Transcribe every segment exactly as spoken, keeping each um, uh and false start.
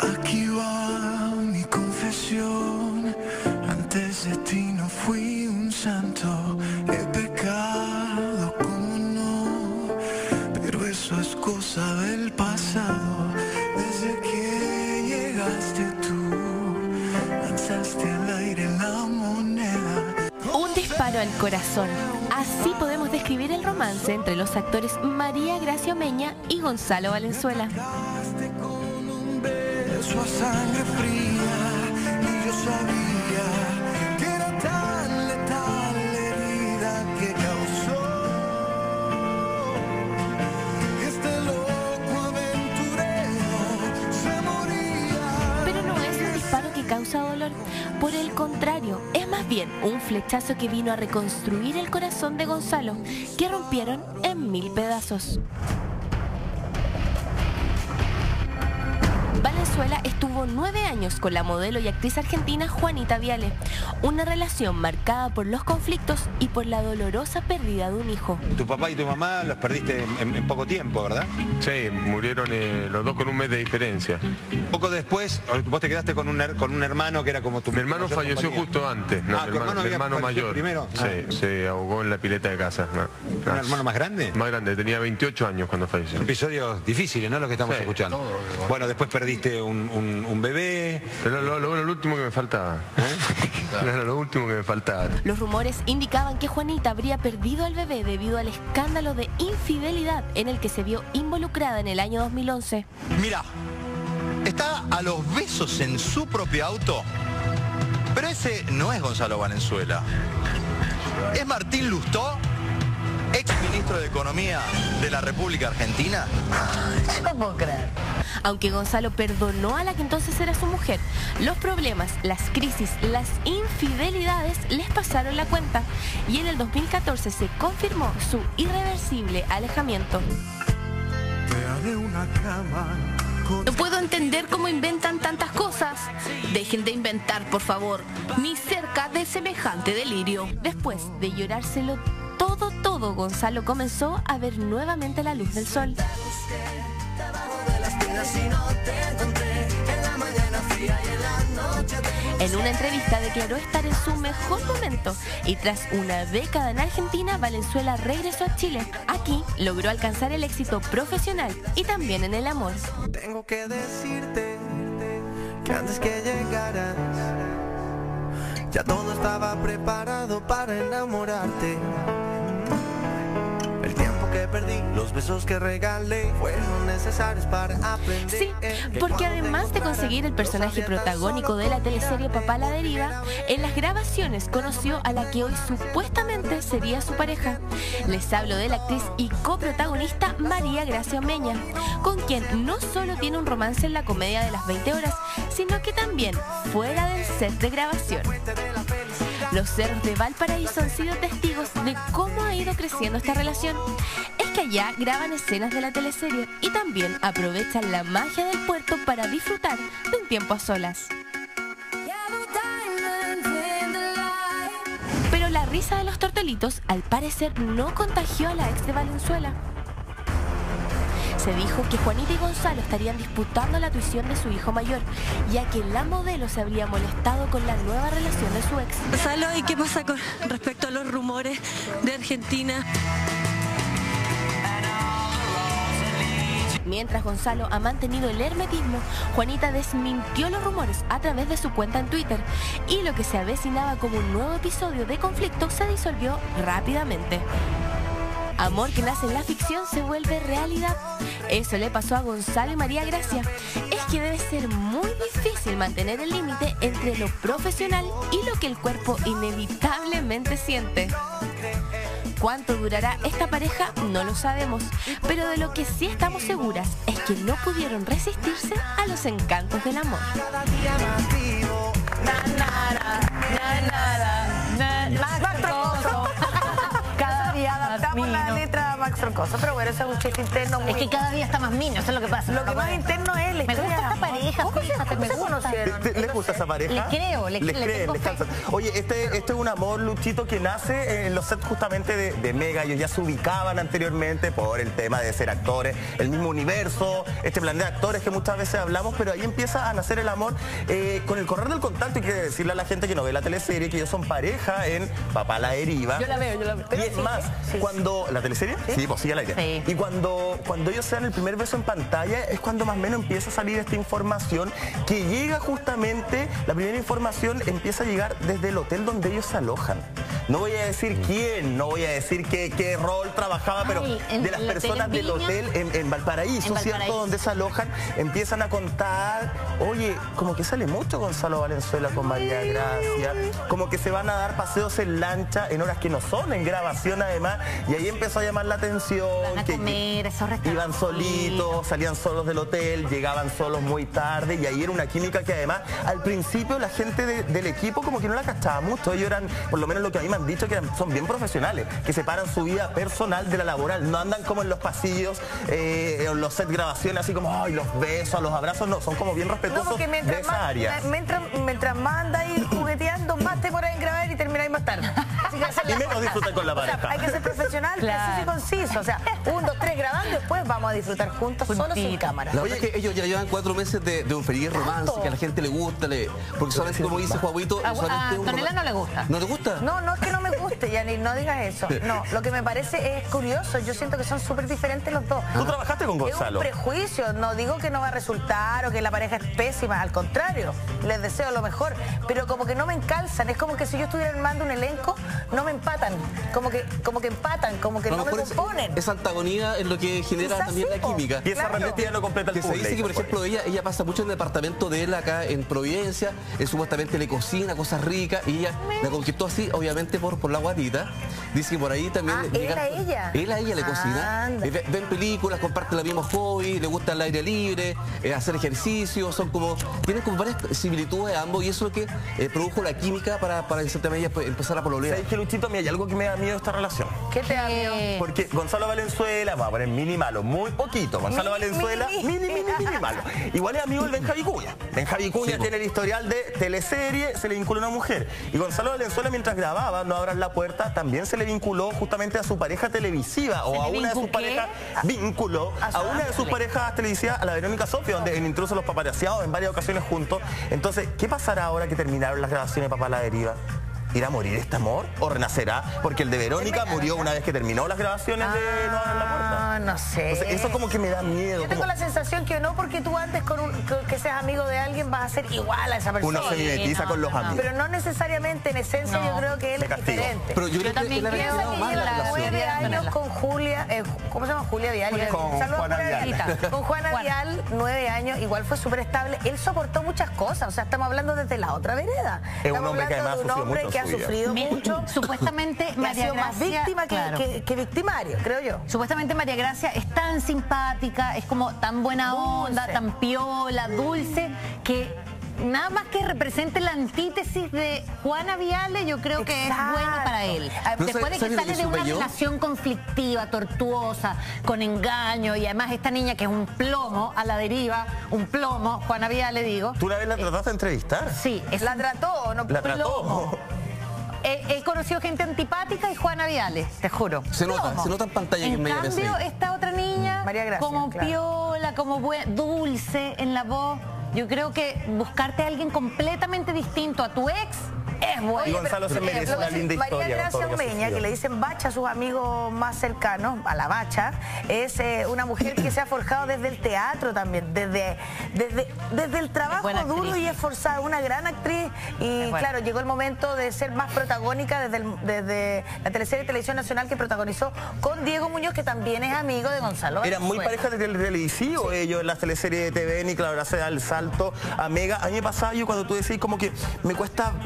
Aquí va mi confesión, antes de ti no fui un santo, he pecado como no, pero eso es cosa del pasado. Desde que llegaste tú, lanzaste al aire la moneda. Un disparo al corazón. Así podemos describir el romance entre los actores María Gracia Omeña y Gonzalo Valenzuela. Su sangre fría, y yo sabía que era tan letal la herida que causó este loco aventurero se moría. Pero no es un disparo que causa dolor, por el contrario, es más bien un flechazo que vino a reconstruir el corazón de Gonzalo, que rompieron en mil pedazos. Valenzuela estuvo nueve años con la modelo y actriz argentina Juanita Viale, una relación marcada por los conflictos y por la dolorosa pérdida de un hijo. Tu papá y tu mamá los perdiste en, en poco tiempo, ¿verdad? Sí, murieron eh, los dos con un mes de diferencia. Poco después, vos te quedaste con un, con un hermano que era como tu... Mi hermano falleció compañía. justo antes, ¿no? Ah, mi ¿tu hermano, hermano mi hermano mayor. Primero? Sí, Ah. se ahogó en la pileta de casa. ¿No? ¿Un hermano más grande? Más grande, tenía veintiocho años cuando falleció. Episodios difíciles, ¿no? Lo que estamos Sí, escuchando. todo. Bueno, después perdiste un, un, un bebé. Pero lo, lo, lo último que me faltaba. ¿Eh? Era lo último que me faltaba. Los rumores indicaban que Juanita habría perdido al bebé debido al escándalo de infidelidad en el que se vio involucrada en el año dos mil once. Mira, está a los besos en su propio auto, pero ese no es Gonzalo Valenzuela. Es Martín Lustó, ex ministro de Economía de la República Argentina. No puedo creer. Aunque Gonzalo perdonó a la que entonces era su mujer, los problemas, las crisis, las infidelidades les pasaron la cuenta y en el dos mil catorce se confirmó su irreversible alejamiento. No puedo entender cómo inventan tantas cosas. Dejen de inventar, por favor, ni cerca de semejante delirio. Después de llorárselo todo, todo, Gonzalo comenzó a ver nuevamente la luz del sol. En una entrevista declaró estar en su mejor momento y tras una década en Argentina, Valenzuela regresó a Chile. Aquí logró alcanzar el éxito profesional y también en el amor. Tengo que decirte que antes que llegaras ya todo estaba preparado para enamorarte. El tiempo que perdí, los besos que regalé fueron necesarios para aprender. Sí, porque además de conseguir el personaje protagónico de la teleserie Papá a la deriva, en las grabaciones conoció a la que hoy supuestamente sería su pareja. Les hablo de la actriz y coprotagonista María Gracia Omeña, con quien no solo tiene un romance en la comedia de las veinte horas, sino que también fuera del set de grabación. Los cerros de Valparaíso han sido testigos de cómo ha ido creciendo esta relación. Es que allá graban escenas de la teleserie y también aprovechan la magia del puerto para disfrutar de un tiempo a solas. Pero la risa de los tortolitos al parecer no contagió a la ex de Valenzuela. Se dijo que Juanita y Gonzalo estarían disputando la tuición de su hijo mayor, ya que la modelo se habría molestado con la nueva relación de su ex. Gonzalo, ¿y qué pasa con respecto a los rumores de Argentina? Mientras Gonzalo ha mantenido el hermetismo, Juanita desmintió los rumores a través de su cuenta en Twitter y lo que se avecinaba como un nuevo episodio de conflicto se disolvió rápidamente. Amor que nace en la ficción se vuelve realidad. Eso le pasó a Gonzalo y María Gracia. Es que debe ser muy difícil mantener el límite entre lo profesional y lo que el cuerpo inevitablemente siente. ¿Cuánto durará esta pareja? No lo sabemos, pero de lo que sí estamos seguras es que no pudieron resistirse a los encantos del amor. Cada día adaptamos la letra para sexo, cosa, pero bueno, ese es un chiste interno muy... Es que cada día está más mino, eso es lo que pasa. Lo que más interno es la me historia. gusta esta pareja, ¿Cómo, fíjate, me se gusta. conocieron? ¿Te- ¿Les gusta esa pareja? Le creo, le, les le creen, tengo les fe. calzan. Oye, este, este es un amor, Luchito, que nace en los sets justamente de, de Mega. Ellos ya se ubicaban anteriormente por el tema de ser actores, el mismo universo, este plan de actores que muchas veces hablamos, pero ahí empieza a nacer el amor eh, con el correr del contacto. Y quiere decirle a la gente que no ve la teleserie que ellos son pareja en Papá la deriva. Yo la veo, yo la veo. Y es más, sí. cuando... ¿La teleserie? Sí, sí pues sigue al aire. Sí. Y cuando, cuando ellos se dan el primer beso en pantalla es cuando más o menos empieza a salir esta información que llega justamente, la primera información empieza a llegar desde el hotel donde ellos se alojan. No voy a decir quién, no voy a decir qué, qué rol trabajaba, pero Ay, en de las el hotel personas en del Viña. hotel en, en Valparaíso, En Valparaíso. ¿cierto? Donde se alojan, empiezan a contar, oye, como que sale mucho Gonzalo Valenzuela con María Gracia, como que se van a dar paseos en lancha en horas que no son, en grabación además, y ahí empezó a llamar la atención. Van a que, comer, esos restaurantes. Iban solitos, salían solos del hotel, llegaban solos muy tarde, y ahí era una química que además al principio la gente de, del equipo como que no la cachaba mucho. Ellos eran, por lo menos lo que a mí me han dicho, que eran, son bien profesionales, que separan su vida personal de la laboral, no andan como en los pasillos, eh, en los set grabaciones, así como, ay, los besos, los abrazos, no, son como bien No, respetuosos porque de mientras esa más, área. mientras, mientras más andáis jugueteando, más te pones en grabar y termináis más tarde. Así que hacer Y las menos cosas. disfrutar con la O sea, pareja. hay que ser profesional, Claro. preciso y conciso. O sea, un, dos, tres grabando y después vamos a disfrutar juntos, solos sin Juntito. cámara. La verdad es que ellos ya llevan cuatro meses de, de un feliz romance, que a la gente le gusta, le, porque solamente como dice Juaguito... A, solamente a un Antonella romance- no le gusta. ¿No te gusta? No, no es que no me guste, Yanni, no digas eso. No, lo que me parece es curioso. Yo siento que son súper diferentes los dos. ¿Tú trabajaste con Es un Gonzalo? prejuicio, no digo que no va a resultar o que la pareja es pésima, al contrario, les deseo lo mejor, pero como que no me encalzan, es como que si yo estuviera armando un elenco, no me empatan, como que, como que empatan, como que A lo no me mejor es- componen. esa antagonía es lo que genera Quizás también sí, la po. química. Y esa Claro. realmente ya no completa el Que se puzzle. dice que, por dice, ejemplo, ella, ella pasa mucho en el departamento de él acá en Providencia, él supuestamente le cocina cosas ricas y ella la conquistó así, obviamente por, por la guatita. Dice que por ahí también... Ah, le- él llega- a ella. Él a ella le cocina. Anda. Eh, ve- Ven películas, comparten los mismos hobbies, le gusta el aire libre, eh, hacer ejercicio, son como... Tienen como varias similitudes ambos y eso es lo que eh, produjo la química para, para en cierta medida pues, empezar a pololear. ¿Sabes qué, Luchito? Mira, hay algo que me da miedo de esta relación. ¿Qué te da miedo? Eh, Porque Gonzalo Valenzuela, vamos a poner mini malo, muy poquito. Gonzalo Mini, Valenzuela, mini. mini, mini, mini malo. Igual es amigo del Benja Vicuña. Benja Vicuña Sí, po. tiene el historial de teleserie, se le vinculó a una mujer. Y Gonzalo Valenzuela, mientras grababa No Abran la Puerta, también se le vinculó justamente a su pareja televisiva o ¿Se a le una de sus vinculó qué? parejas, vinculó A su a una de sus ángel. parejas televisivas, a la Verónica Sofía, donde en Intrusos los Paparazziados en varias ocasiones juntos. Entonces, ¿qué pasará ahora que terminaron las grabaciones de Papá la Deriva? ¿Irá a morir este amor o renacerá? Porque el de Verónica murió una vez que terminó las grabaciones de No Abran la Puerta. Ah, no sé. Entonces, eso como que me da miedo. Yo tengo como- la sensación que no porque tú antes con un, que- que seas amigo de alguien vas a ser igual a esa persona. Uno se mimetiza no, con los no, no. amigos. Pero no necesariamente en esencia No. yo creo que él De es castigo. diferente. Pero yo, Yo creo que también él ha creo Piensa reaccionado que más a la lleva relación. nueve años Antonella. con Julia, eh, ¿cómo se llama? Julia Vial. Julia- Con Saludos a Juana Julia Vial. Con Juana Juana. Vial, nueve años, igual fue súper estable. Él soportó muchas cosas, o sea, estamos hablando desde la otra vereda. Es un Estamos hombre que hablando además de un ha sufrido hombre mucho que en ha su vida. sufrido Me- mucho, Supuestamente que ha María sido más Gracia, víctima que, claro. que- que victimario, creo yo. Supuestamente María Gracia es tan simpática, es como tan buena onda, Dulce. tan piola, dulce, que nada más que represente la antítesis de Juana Viale, yo creo que Exacto. es bueno para él. Pero Después de ¿sabes que lo que sale de una supe yo? relación conflictiva, tortuosa, con engaño, y además esta niña que es un plomo a la deriva, un plomo, Juana Viale digo. ¿Tú una vez la trataste de entrevistar? Sí, es ¿La trató o no? ¿La trató? He, he conocido gente antipática y Juana Viale, te juro. Se nota, Plomo. se nota en pantalla que es En media cambio, P C I. esta otra niña, María Gracia, como claro. piola, como buen- dulce en la voz, yo creo que buscarte a alguien completamente distinto a tu ex es bueno. Y Gonzalo se Pero, merece lo que una sí, linda historia. María con Gracia todo lo que ha Umeña, sufrido. que le dicen Bacha a sus amigos más cercanos, a la Bacha, es eh, una mujer que se ha forjado desde el teatro también, desde, desde, desde el trabajo buena actriz. duro y esforzado, una gran actriz. Y Es buena. claro, llegó el momento de ser más protagónica desde, el- desde la teleserie de Televisión Nacional que protagonizó con Diego Muñoz, que también es amigo de Gonzalo. Eran muy Valenzuela. parejas de tele- televisivo ellos en las teleseries de T V N y claro, se da el salto a Mega. A mí me pasaba yo cuando tú decís como que me cuesta verlos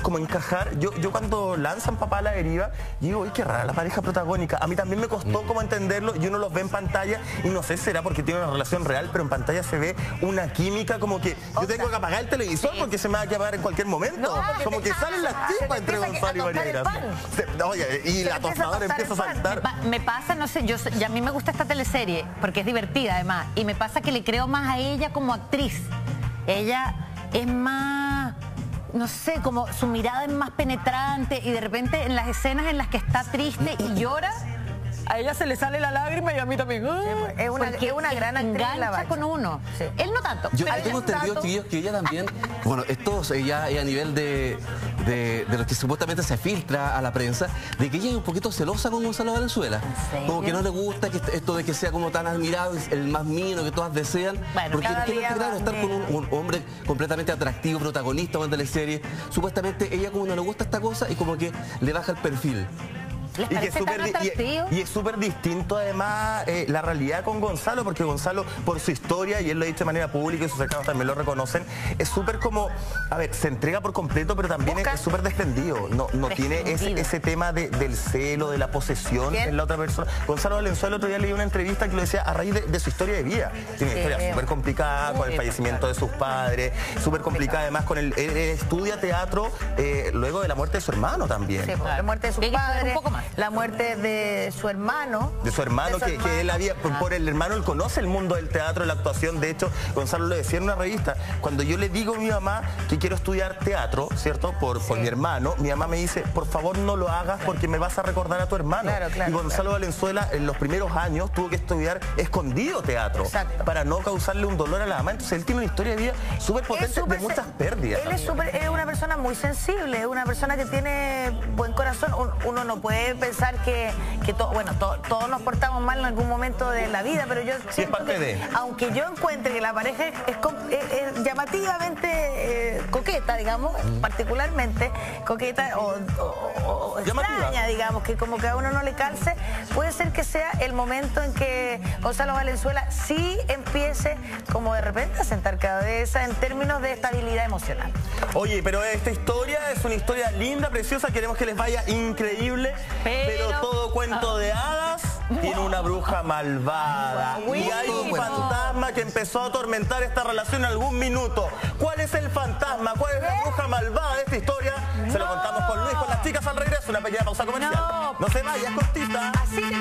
como encajar. Yo, yo cuando lanzan Papá a la deriva, digo, uy, qué rara la pareja protagónica. A mí también me costó como entenderlo y uno los ve en pantalla y no sé si será porque tiene una relación real, pero en pantalla se ve una química como que yo tengo que apagar el televisor sí. porque se me va a apagar en cualquier momento. No, como que salen las chispas entre Gonzalo y María Gracia. Se, oye, y se la tostadora empieza a saltar. Me, me pasa, no sé, yo y a mí me gusta esta teleserie porque es divertida además y me pasa que le creo más a ella como actriz. Ella es más, no sé, como su mirada es más penetrante y de repente en las escenas en las que está triste y llora, a ella se le sale la lágrima y a mí también. ¡Ah! Es una, es una gran actriz. Engancha con uno. Sí. Él no tanto. Yo tengo entendido, chiquillos, que ella también, bueno, esto ya es a nivel de, de, de lo que supuestamente se filtra a la prensa, de que ella es un poquito celosa con Gonzalo Valenzuela. Como que no le gusta que esto de que sea como tan admirado, el más mino que todas desean. Bueno, porque tiene que claro, estar con un, un hombre completamente atractivo, protagonista de una teleserie. Supuestamente ella como no le gusta esta cosa y como que le baja el perfil. Y, que es super, y, y es súper distinto además eh, la realidad con Gonzalo, porque Gonzalo por su historia, y él lo ha dicho de manera pública y sus cercanos también lo reconocen, es súper como, a ver, se entrega por completo, pero también Busca. es súper desprendido, no, no tiene ese, ese tema de, del celo, de la posesión ¿Quién? en la otra persona. Gonzalo Valenzuela el otro día leí una entrevista que lo decía a raíz de, de su historia de vida, tiene una sí, historia súper complicada con el fallecimiento de sus padres, súper complicada además con el, él, él estudia teatro eh, luego de la muerte de su hermano también. Sí, la muerte de sus padres, un poco más. La muerte de su hermano. De su hermano, de su que, hermano. que él había, por, por el hermano, él conoce el mundo del teatro, la actuación. De hecho, Gonzalo lo decía en una revista, cuando yo le digo a mi mamá que quiero estudiar teatro, ¿cierto? Por, sí. por mi hermano, mi mamá me dice, por favor no lo hagas porque me vas a recordar a tu hermano. Claro, claro, y Gonzalo claro. Valenzuela en los primeros años tuvo que estudiar escondido teatro. Exacto. Para no causarle un dolor a la mamá. Entonces él tiene una historia de vida súper potente super, de muchas pérdidas. Él es, super, es una persona muy sensible, es una persona que tiene buen corazón. Uno no puede pensar que, que to, bueno, to, todos nos portamos mal en algún momento de la vida, pero yo siento que, de... aunque yo encuentre que la pareja es, es, es llamativamente eh, coqueta, digamos, mm. particularmente coqueta o, o, o extraña, digamos, que como que a uno no le calce, puede ser que sea el momento en que Gonzalo Valenzuela sí empiece como de repente a sentar cabeza en términos de estabilidad emocional. Oye, pero esta historia es una historia linda, preciosa, queremos que les vaya increíble, pero, pero todo cuento de hadas tiene una bruja malvada. Y hay un fantasma que empezó a atormentar esta relación en algún minuto. ¿Cuál es el fantasma? ¿Cuál es la bruja malvada de esta historia? No. Se lo contamos con Luis, con las chicas al regreso. Una pequeña pausa comercial. No, no se vaya, cortita. Así que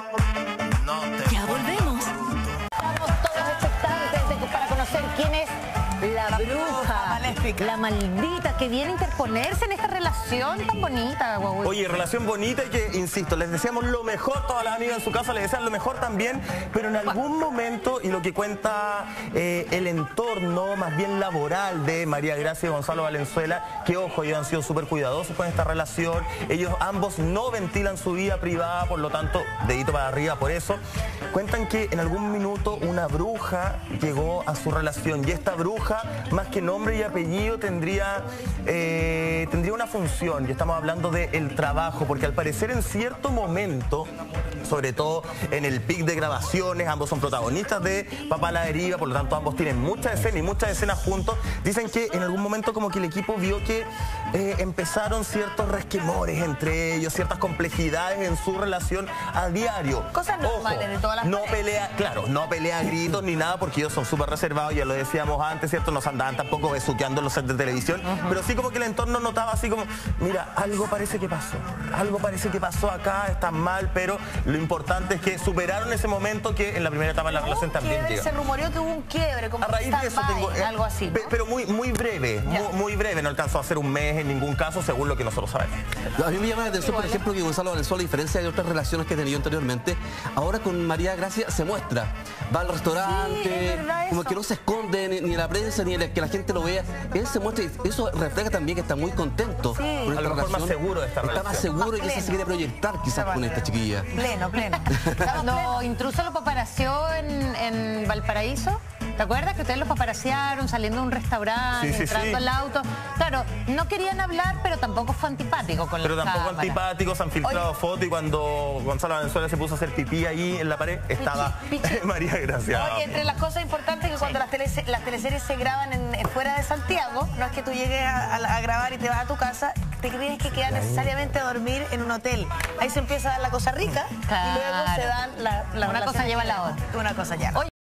no te ya volvemos. Estamos todos expectantes de, para conocer quién es la, la bruja maléfica, la maldita que viene a interponerse en esta relación tan bonita, Guau. Oye, relación bonita y que, insisto, les deseamos lo mejor, todas las amigas en su casa les desean lo mejor también, pero en algún momento, y lo que cuenta eh, el entorno más bien laboral de María Gracia y Gonzalo Valenzuela, que ojo, ellos han sido súper cuidadosos con esta relación, ellos ambos no ventilan su vida privada, por lo tanto, dedito para arriba por eso, cuentan que en algún minuto una bruja llegó a su relación y esta bruja, más que nombre y apellido, tendría, eh, tendría una función, y estamos hablando del trabajo, porque al parecer en cierto momento, sobre todo en el pic de grabaciones, ambos son protagonistas de Papá a la deriva, por lo tanto ambos tienen muchas escenas y muchas escenas juntos, dicen que en algún momento como que el equipo vio que eh, empezaron ciertos resquemores entre ellos, ciertas complejidades en su relación a diario. Cosas normales de todas las no pelea, claro, no pelea a gritos ni nada, porque ellos son súper reservados, ya lo decíamos antes, ¿cierto? No se andaban tampoco besuqueando en los sets de televisión, uh-huh. pero sí como que el entorno notaba así como, mira, algo parece que pasó, algo parece que pasó acá, están mal, pero lo importante es que superaron ese momento que en la primera etapa de la relación también llega. Se rumoreó que hubo un quiebre, como a raíz de eso tengo, eh, algo así, ¿no? Pero muy, muy breve, muy, muy breve, no alcanzó a ser un mes en ningún caso, según lo que nosotros sabemos. A mí me llama la atención, por ejemplo, que Gonzalo Valenzuela, a diferencia de otras relaciones que he tenido anteriormente, ahora con María Gracia se muestra, va al restaurante, sí, como que no se esconde ni, ni en la prensa, ni en que la gente lo vea, él se muestra y eso refleja también que está muy contento. Sí. Con esta a lo mejor más seguro de esta está relación. Más seguro más y que se quiere proyectar quizás con esta chiquilla. Pleno, pleno. Cuando Intruso lo paparació en, en Valparaíso, ¿Te acuerdas que ustedes los paparaciaron saliendo de un restaurante, Sí, sí, entrando sí. al auto? Claro, no querían hablar, pero tampoco fue antipático con Pero la tampoco cámara. antipáticos, han filtrado Oye. fotos y cuando Gonzalo Valenzuela se puso a hacer pipí ahí en la pared, estaba pichi. María Gracia. Oye, entre las cosas importantes que cuando las, telese- las teleseries se graban en, en fuera de Santiago, no es que tú llegues a, a- a grabar y te vas a tu casa, te tienes que quedar necesariamente a dormir en un hotel. Ahí se empieza a dar la cosa rica y luego Claro. se dan la, la Una cosa relaciones lleva a la que- otra. Una cosa ya.